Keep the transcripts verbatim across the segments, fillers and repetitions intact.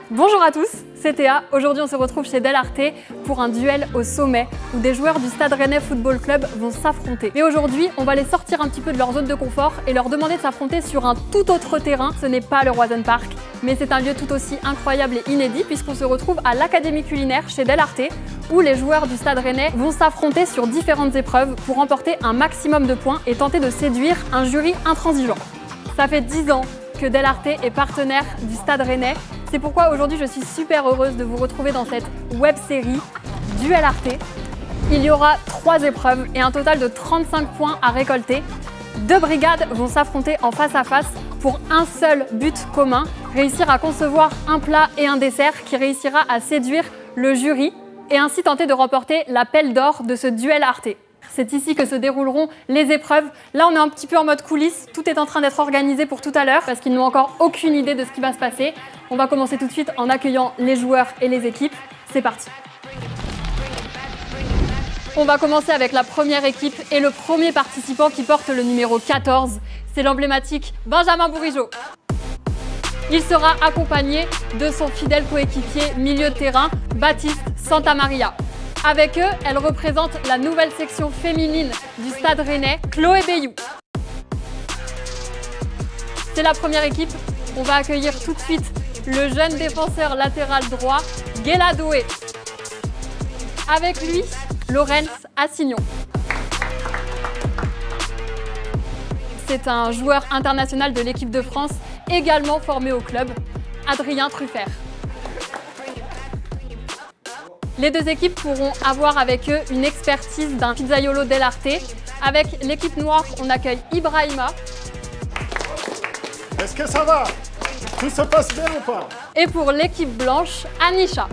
Bonjour à tous, c'est Théa. Aujourd'hui, on se retrouve chez Del Arte pour un duel au sommet où des joueurs du Stade Rennais Football Club vont s'affronter. Mais aujourd'hui, on va les sortir un petit peu de leur zone de confort et leur demander de s'affronter sur un tout autre terrain. Ce n'est pas le Roison Park, mais c'est un lieu tout aussi incroyable et inédit puisqu'on se retrouve à l'Académie culinaire chez Del Arte où les joueurs du Stade Rennais vont s'affronter sur différentes épreuves pour remporter un maximum de points et tenter de séduire un jury intransigeant. Ça fait dix ans que Del Arte est partenaire du Stade Rennais. C'est pourquoi aujourd'hui je suis super heureuse de vous retrouver dans cette web série Duel Arte. Il y aura trois épreuves et un total de trente-cinq points à récolter. Deux brigades vont s'affronter en face à face pour un seul but commun, réussir à concevoir un plat et un dessert qui réussira à séduire le jury et ainsi tenter de remporter la pelle d'or de ce Duel Arte. C'est ici que se dérouleront les épreuves. Là, on est un petit peu en mode coulisses. Tout est en train d'être organisé pour tout à l'heure parce qu'ils n'ont encore aucune idée de ce qui va se passer. On va commencer tout de suite en accueillant les joueurs et les équipes. C'est parti. On va commencer avec la première équipe et le premier participant qui porte le numéro quatorze. C'est l'emblématique Benjamin Bourigeaud. Il sera accompagné de son fidèle coéquipier milieu de terrain, Baptiste Santamaria. Avec eux, elle représente la nouvelle section féminine du Stade Rennais, Chloé Bayou. C'est la première équipe. On va accueillir tout de suite le jeune défenseur latéral droit, Guéla Doué. Avec lui, Laurence Assignon. C'est un joueur international de l'équipe de France, également formé au club, Adrien Truffert. Les deux équipes pourront avoir avec eux une expertise d'un pizzaiolo Del Arte. Avec l'équipe noire, on accueille Ibrahima. Est-ce que ça va? Tout se passe bien ou pas? Et pour l'équipe blanche, Anisha.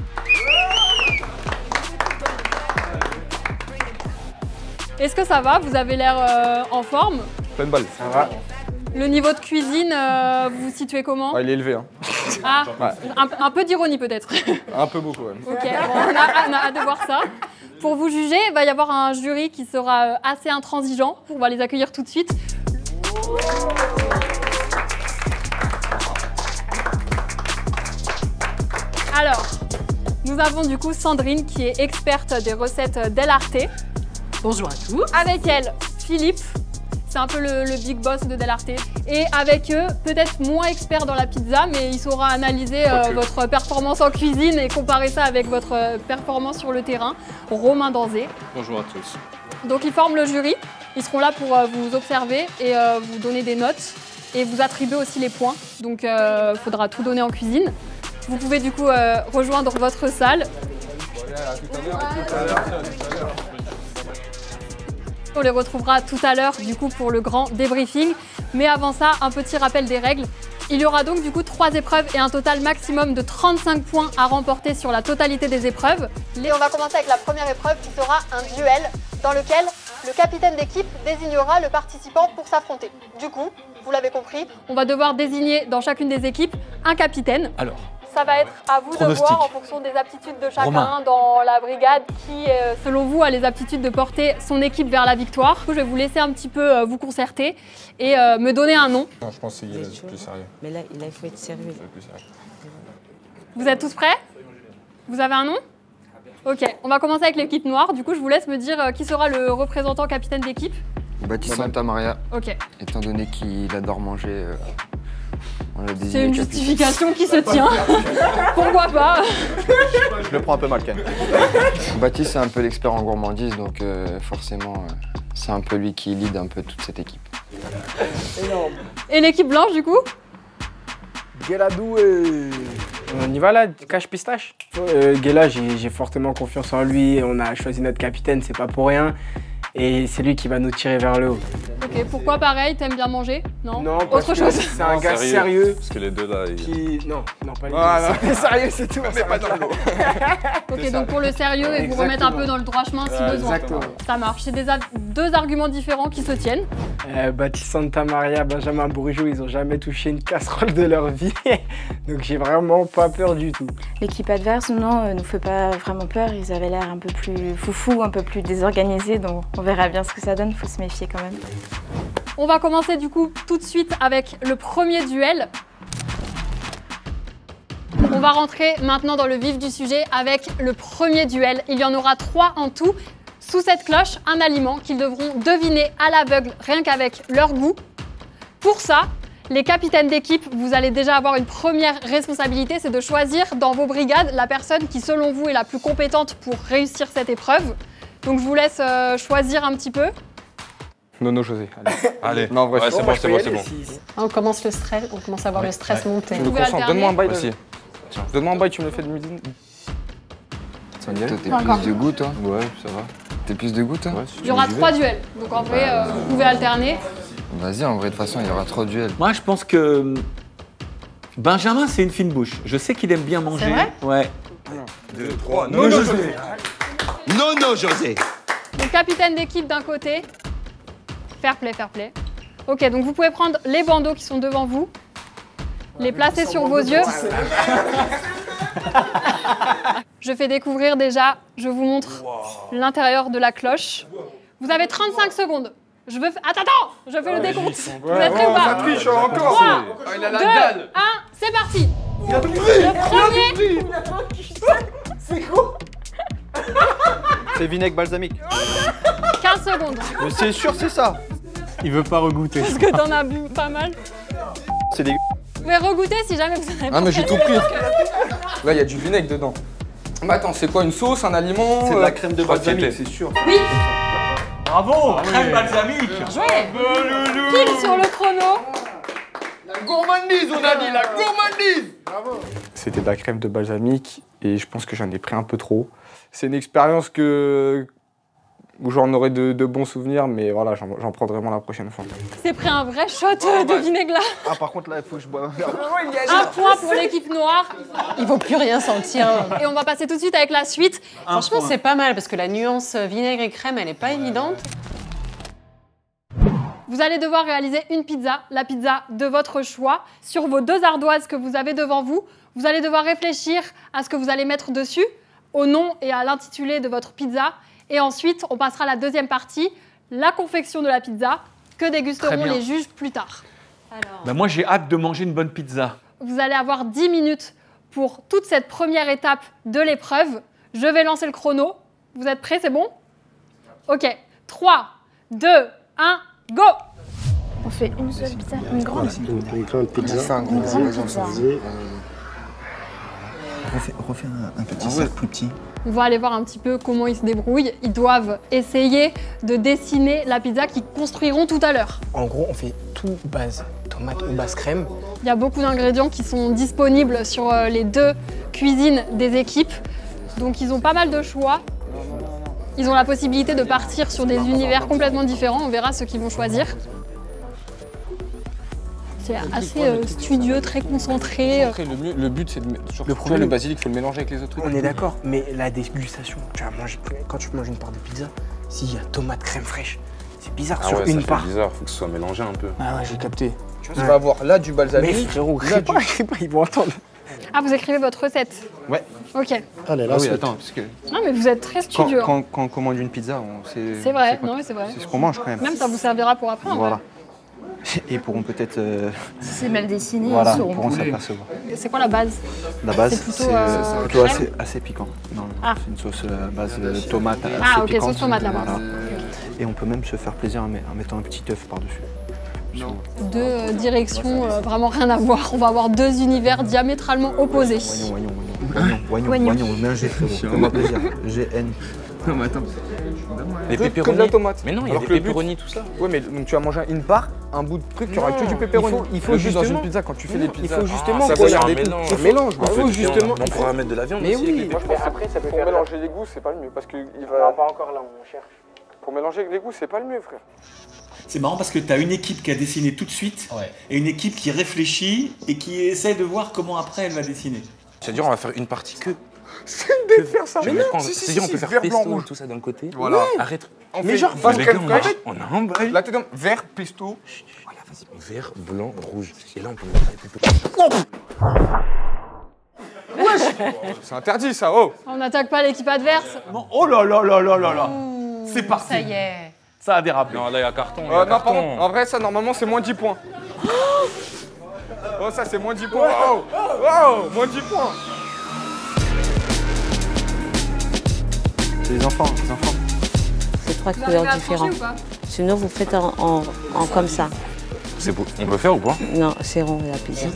Est-ce que ça va? Vous avez l'air euh, en forme? Pleine balle. Ça va. Le niveau de cuisine, euh, vous vous situez comment? Ouais, il est élevé. Hein. Ah, ouais. un, un peu d'ironie peut-être. Un peu beaucoup, ouais. Ok, bon, on, a, on a hâte de voir ça. Pour vous juger, il va y avoir un jury qui sera assez intransigeant. On va les accueillir tout de suite. Alors, nous avons du coup Sandrine qui est experte des recettes Del Arte. Bonjour à tous. Avec elle, Philippe. C'est un peu le, le big boss de Del Arte. Et avec eux, peut-être moins expert dans la pizza, mais il saura analyser euh, votre performance en cuisine et comparer ça avec votre performance sur le terrain. Romain Danzé. Bonjour à tous. Donc ils forment le jury. Ils seront là pour euh, vous observer et euh, vous donner des notes et vous attribuer aussi les points. Donc il euh, faudra tout donner en cuisine. Vous pouvez du coup euh, rejoindre votre salle. On les retrouvera tout à l'heure du coup pour le grand débriefing. Mais avant ça, un petit rappel des règles. Il y aura donc du coup trois épreuves et un total maximum de trente-cinq points à remporter sur la totalité des épreuves. Et on va commencer avec la première épreuve qui sera un duel dans lequel le capitaine d'équipe désignera le participant pour s'affronter. Du coup, vous l'avez compris, on va devoir désigner dans chacune des équipes un capitaine. Alors. Ça va être à vous Pronostic. de voir en fonction des aptitudes de chacun Romain. dans la brigade qui, euh, selon vous, a les aptitudes de porter son équipe vers la victoire. Je vais vous laisser un petit peu euh, vous concerter et euh, me donner un nom. Non, je pense que c'est le plus sérieux. Mais là, il faut être sérieux. Le plus sérieux. Vous êtes tous prêts? Vous avez un nom? Ok, on va commencer avec l'équipe noire. Du coup, je vous laisse me dire euh, qui sera le représentant capitaine d'équipe. Baptiste Santamaria, Ok. étant donné qu'il adore manger, euh, on l'a désigné C'est une capitaine. justification qui se tient. Pourquoi pas? Je le prends un peu mal, quand même. Baptiste, c'est un peu l'expert en gourmandise, donc euh, forcément, euh, c'est un peu lui qui lead un peu toute cette équipe. Énorme. Et l'équipe blanche, du coup? Guéla Doué. On y va là, cache pistache. Euh, Guéla, j'ai fortement confiance en lui. On a choisi notre capitaine, c'est pas pour rien. Et c'est lui qui va nous tirer vers le haut. Ok, pourquoi pareil? T'aimes bien manger? Non? Non, parce Autre que chose? c'est un gars sérieux. Parce que les deux là, ils... Qui... Non, non, pas les Ah, deux. C'est sérieux, c'est tout. Mais pas dans le Ok, donc pour le sérieux et vous remettre un peu dans le droit chemin si Ouais, besoin. Exactement. Ça marche. C'est des a- deux arguments différents qui se tiennent. Euh, Baptiste Santamaria, Benjamin Bourigeaud, ils ont jamais touché une casserole de leur vie. Donc j'ai vraiment pas peur du tout. L'équipe adverse, non, euh, nous fait pas vraiment peur. Ils avaient l'air un peu plus foufou, un peu plus désorganisés. Donc on verra bien ce que ça donne. Faut se méfier quand même. On va commencer du coup tout de suite avec le premier duel. On va rentrer maintenant dans le vif du sujet avec le premier duel. Il y en aura trois en tout. Sous cette cloche, un aliment qu'ils devront deviner à l'aveugle rien qu'avec leur goût. Pour ça, les capitaines d'équipe, vous allez déjà avoir une première responsabilité, c'est de choisir dans vos brigades la personne qui, selon vous, est la plus compétente pour réussir cette épreuve. Donc je vous laisse euh, choisir un petit peu. Nono José, allez. Allez. Non, en vrai, ouais, c'est bon, c'est bon, c'est bon. On commence le stress, on commence à voir ouais. le stress ouais. monter. Je me concentre, donne-moi un bail. Aussi. Donne-moi un bail, tu me le fais de midi. Toi, t'es plus de goût, toi? Ouais, ça va. T'es plus de goût, toi? Ouais, si il y aura trois duels, donc en vrai, euh, vous pouvez alterner. Vas-y, en vrai, de toute façon, il y aura trois duels. Moi, je pense que Benjamin, c'est une fine bouche. Je sais qu'il aime bien manger. C'est vrai? Ouais. un, deux, trois, non, non, José. Non, non, José. Donc, capitaine d'équipe d'un côté. Fair play, fair play. Ok, donc vous pouvez prendre les bandeaux qui sont devant vous, les placer sur vos yeux. Je fais découvrir déjà, je vous montre l'intérieur de la cloche. Vous avez trente-cinq secondes. Je veux... Attends, attends, je fais le décompte. Vous êtes prêts ou pas? trois, deux, un, c'est parti. Le premier... C'est quoi? C'est vinaigre balsamique. quinze secondes. Mais c'est sûr, c'est ça. Il veut pas regoûter. Parce que t'en as bu pas mal. C'est des... Vous pouvez regoûter si jamais vous en avez pas. Ah, mais j'ai tout pris. Là, il y a du vinaigre dedans. Mais attends, c'est quoi, une sauce, un aliment? C'est de la crème de balsamique, c'est sûr. Oui. Bravo, crème balsamique. Joué. Pile sur le chrono. La gourmandise, on a dit, la gourmandise. Bravo. C'était de la crème de balsamique et je pense que j'en ai pris un peu trop. C'est une expérience que... où j'en aurai de, de bons souvenirs, mais voilà, j'en prendrai vraiment la prochaine fois. C'est pris un vrai shot oh, de vinaigre là. Ah, par contre, là, il faut que je boive un verre. Un point pour l'équipe noire. Il vaut plus rien sentir. Et on va passer tout de suite avec la suite. Un Franchement, c'est pas mal parce que la nuance vinaigre et crème, elle est pas évidente. Vous allez devoir réaliser une pizza, la pizza de votre choix. Sur vos deux ardoises que vous avez devant vous, vous allez devoir réfléchir à ce que vous allez mettre dessus, au nom et à l'intitulé de votre pizza. Et ensuite, on passera à la deuxième partie, la confection de la pizza, que dégusteront les juges plus tard. Alors... Ben moi, j'ai hâte de manger une bonne pizza. Vous allez avoir dix minutes pour toute cette première étape de l'épreuve. Je vais lancer le chrono. Vous êtes prêts, c'est bon? Ok. trois, deux, un, go! On fait une seule pizza, une grande. Une grande pizza. Une grande pizza. Refais, refais un, un petit sac plus petit. On va aller voir un petit peu comment ils se débrouillent. Ils doivent essayer de dessiner la pizza qu'ils construiront tout à l'heure. En gros, on fait tout base tomate ou base crème. Il y a beaucoup d'ingrédients qui sont disponibles sur les deux cuisines des équipes. Donc ils ont pas mal de choix. Ils ont la possibilité de partir sur des univers complètement différents. On verra ceux qu'ils vont choisir. C'est assez euh, studieux, très concentré. Le, mieux, le but, c'est de... Sur le, problème, le basilic, il faut le mélanger avec les autres trucs. On est d'accord, mais la dégustation, tu vas manger, quand tu manges une part de pizza, s'il y a tomate crème fraîche, c'est bizarre ah sur ouais, une ça part. C'est bizarre, faut que ce soit mélangé un peu. Ah ouais, j'ai capté. Tu vois, ouais. vas avoir là du balsamique. Mais frérot, je sais pas, je sais pas, ils vont entendre. Ah, vous écrivez votre recette? Ouais. Ok. Allez, là, ah oui, attends, parce que... Non, mais vous êtes très studieux. Quand, quand, quand on commande une pizza, c'est... C'est vrai, non mais c'est vrai. C'est ce qu'on mange quand même. Même ça vous servira pour après. Voilà. Et pourront peut-être... Euh... Si c'est mal dessiné, voilà, ils sauront. pourront s'apercevoir. C'est quoi la base? La base, c'est plutôt, euh, plutôt assez, assez piquant. Non, ah. C'est une sauce euh, base de tomate assez ah, ok, piquante. sauce tomate là-bas. Voilà. Et on peut même se faire plaisir en mettant un petit œuf par-dessus. Deux euh, directions euh, vraiment rien à voir. On va avoir deux univers diamétralement opposés. Voyons, voyons, voyons, voyons, voyons, mais un G, fais-moi plaisir. G N. Non, mais attends. Les pépéronis. Que de la tomate. Mais non, il y a des pépéronis, tout ça. Ouais, mais donc tu vas manger une part, un bout de truc, tu auras que du pépéroni. Il faut, il faut juste dans une pizza, quand tu fais des pizzas. Il faut justement ah, ça un mélange. Un mélange. Il faut justement. On pourra mettre de la viande. Mais aussi oui. Moi, après, ça peut pour mélanger les goûts, c'est pas le mieux, parce qu'il va. Pas encore là, on cherche. Pour mélanger les goûts, c'est pas le mieux, frère. C'est marrant parce que tu as une équipe qui a dessiné tout de suite ouais. et une équipe qui réfléchit et qui essaie de voir comment après elle va dessiner. C'est-à-dire on va faire une partie que. C'est une bête faire ça. Mais non, c'est-à-dire on peut faire pesto et tout ça d'un côté. Voilà. Arrête. On fait genre base crème fraîche. On a un bail. Là t'es dans vert, pesto. Voilà, vas-y. Vert, blanc, rouge. Et là on peut mettre les Wesh. C'est interdit ça, oh. On n'attaque pas l'équipe adverse. Bon, oh là là là là là là. C'est parti. Ça y est. Ça a dérapé. Non, là, il y a carton. Euh, non, pardon. En vrai, ça, normalement, c'est moins dix points. Oh, ça, c'est moins dix points. Wow, wow, moins dix points. Les enfants, les enfants. C'est trois couleurs différentes. Sinon, vous faites en, en, en comme ça. C'est beau. On peut faire ou pas? Non, c'est rond la pizza.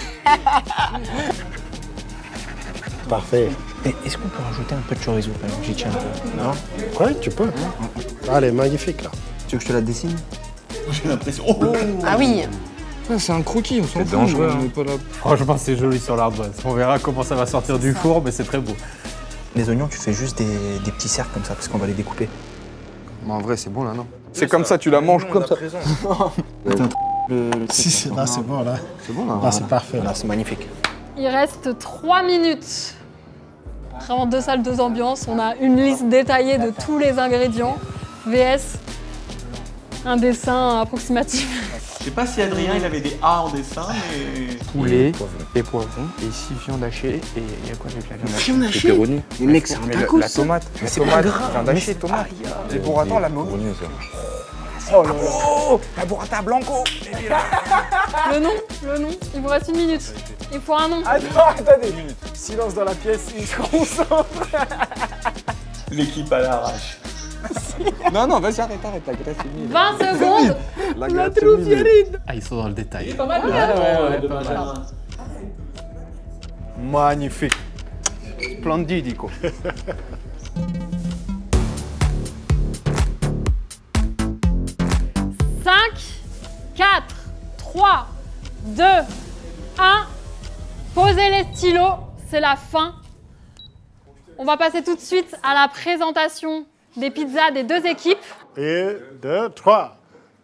Parfait. Est-ce qu'on peut rajouter un peu de chorizo quand même? J'y tiens un peu. Non? Oui, tu peux. Allez, magnifique là. Tu veux que je te la dessine? J'ai l'impression. Oh Ah oui. Ouais, c'est un croquis, on s'en fout. C'est dangereux. on Hein. est pas là. Franchement, c'est joli sur l'ardoise. On verra comment ça va sortir du four, mais c'est très beau. Les oignons, tu fais juste des, des petits cercles comme ça parce qu'on va les découper. Mais en vrai, c'est bon là, non? C'est comme ça, tu la manges comme ça. Le, le Si, si, là c'est bon là. C'est bon là. Là c'est parfait. Là, c'est magnifique. Il reste trois minutes. Vraiment deux salles, deux ambiances. On a une liste détaillée de tous les ingrédients. V S, un dessin approximatif. Je sais pas si Adrien il avait des A en dessin, mais. Poulet et poivrons. Et ici, viande hachée. Et il y a quoi avec la viande hachée? Viande hachée? Pépéroni. Mais mec, c'est un Mais tacos, la, la ça. tomate. Mais La c'est pas tomate, grave. viande Mais hachée, c'est- tomate. Et pour attendre, la mo- Oh là là. Oh, la burrata blanco. Le nom, le nom. Il vous reste une minute. Il faut un nom. Attends, attendez. Silence dans la pièce, il se concentre. L'équipe à l'arrache. Non, non, vas-y, arrête, arrête, la graisse est mise. vingt secondes. La graisse est mise. Ah, ils sont dans le détail. Pas mal, Ouais, ouais, ouais, pas mal. Magnifique. Splendidico. cinq, quatre, trois, deux, un. Posez les stylos, c'est la fin. On va passer tout de suite à la présentation des pizzas des deux équipes. Et deux, trois.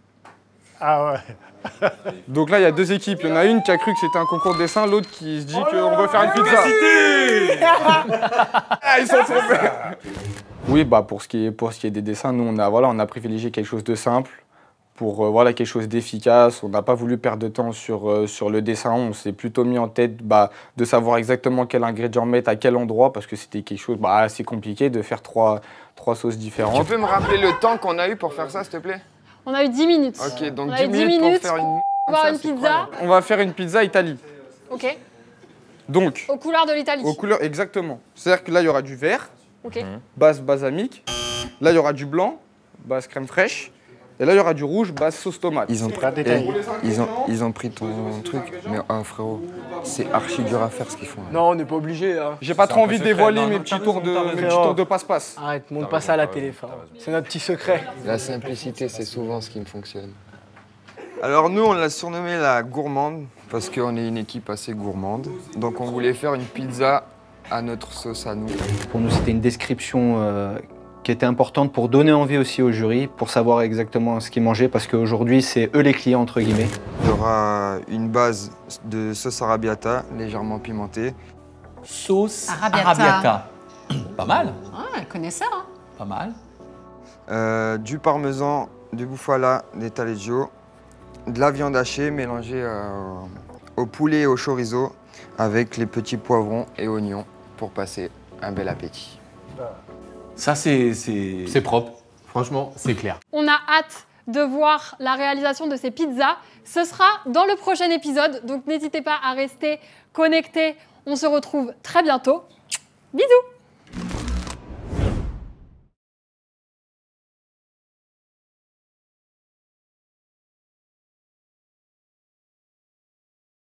Ah ouais. Donc là, il y a deux équipes. Il y en a une qui a cru que c'était un concours de dessin, l'autre qui se dit qu'on veut faire une pizza. Ah, ils sont trompés. Oui, bah pour ce qui est pour ce qui est des dessins, nous on a voilà, on a privilégié quelque chose de simple pour euh, voilà quelque chose d'efficace. On n'a pas voulu perdre de temps sur euh, sur le dessin. On s'est plutôt mis en tête bah, de savoir exactement quel ingrédient mettre à quel endroit parce que c'était quelque chose bah, assez compliqué de faire trois trois sauces différentes. Tu peux me rappeler le temps qu'on a eu pour faire ça, s'il te plaît? On a eu dix minutes. Ok, donc On a dix eu dix minutes, minutes pour faire une. pour avoir Ça, une c'est pizza. incroyable. On va faire une pizza Italie. Ok. Donc Aux couleurs de l'Italie. aux couleurs exactement. C'est-à-dire que là il y aura du vert, Ok. base balsamique. Là il y aura du blanc, base crème fraîche. Et là il y aura du rouge, base sauce tomate. Ils ont, Très détaillé. Eh, ils ont, ils ont pris ton truc, mais oh, frérot, c'est archi dur à faire ce qu'ils font. Là. Non, on n'est pas obligé. Hein. J'ai pas trop envie de dévoiler Non, mes non, petits t'as tours raison, de t'as mes raison. petits tours de passe-passe. Arrête, monte pas ça à la télé, frère. C'est notre petit secret. La simplicité, c'est souvent ce qui me fonctionne. Alors nous, on l'a surnommé la gourmande parce qu'on est une équipe assez gourmande. Donc on voulait faire une pizza à notre sauce à nous. Pour nous, c'était une description euh, qui était importante pour donner envie aussi au jury, pour savoir exactement ce qu'ils mangeaient, parce qu'aujourd'hui, c'est eux les clients, entre guillemets. Il y aura une base de sauce arrabbiata, légèrement pimentée. Sauce Arrabbiata. arrabbiata. Pas mal, Ah, connaisseur, hein. pas mal. Euh, du parmesan, du bufala, des taleggio, de la viande hachée mélangée euh, au poulet et au chorizo avec les petits poivrons et oignons pour passer un bel appétit. Ça, c'est c'est- c'est propre. Franchement, c'est clair. On a hâte de voir la réalisation de ces pizzas. Ce sera dans le prochain épisode, donc n'hésitez pas à rester connectés. On se retrouve très bientôt. Bisous!